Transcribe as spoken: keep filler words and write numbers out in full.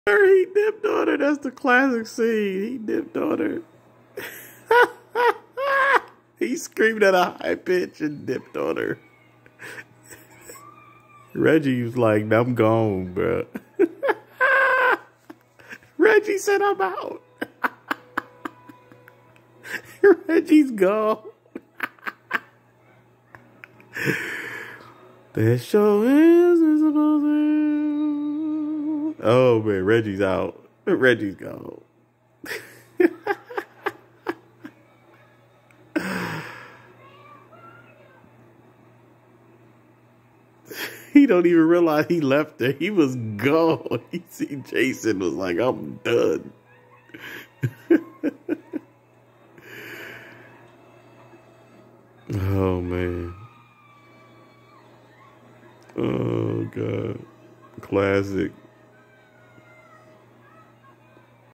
He dipped on her. That's the classic scene. He dipped on her. He screamed at a high pitch and dipped on her. Reggie was like, I'm gone, bro. Reggie said, I'm out. Reggie's gone. That show is supposed to. Oh, man, Reggie's out. Reggie's gone. He don't even realize he left her. He was gone. He see Jason was like, I'm done. Oh, man. Oh, God. Classic.